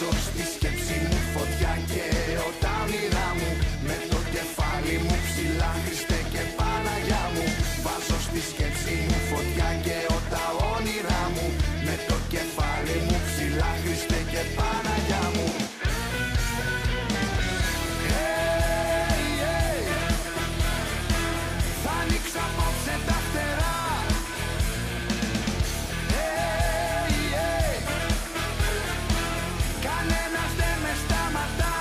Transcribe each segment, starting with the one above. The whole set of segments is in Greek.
Βάζω στη σκέψη μου φωτιά και τα όνειρά μου. Με το κεφάλι μου ψηλά, Χριστέ και Παναγιά μου. Βάζω στη σκέψη μου φωτιά και τα όνειρά μου. Με το κεφάλι μου ψηλά, Χριστέ και Παναγιά μου. Θα ανοίξω απόψε τα φτερά. Κανένας δεν με σταματά.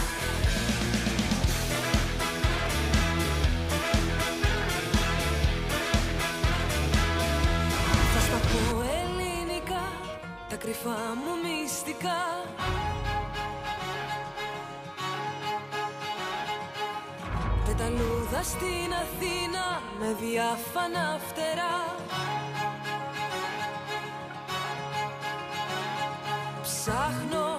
Θα στα πω ελληνικά, τα κρυφά μου μυστικά. Πεταλούδα στην Αθήνα με διάφανα φτερά. Ψάχνω